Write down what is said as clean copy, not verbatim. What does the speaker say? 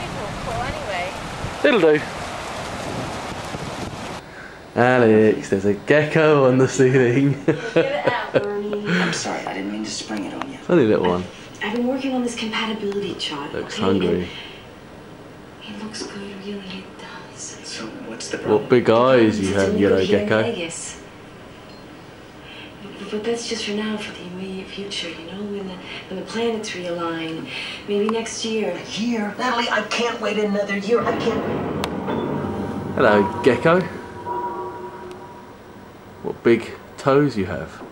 honeymoon for anyway? It'll do. Alex, there's a gecko on the ceiling. Get it out. I'm sorry, I didn't mean to spring it on you. It's only a little one. I've been working on this compatibility chart. Looks okay? hungry. It looks good, really, it does. So what's the problem? What big eyes you have, yellow Here in gecko. Vegas. But that's just for now, for the immediate future, you know, when the planets realign. Maybe next year. A year? Natalie, I can't wait another year. I can't. Hello, gecko. What big toes you have.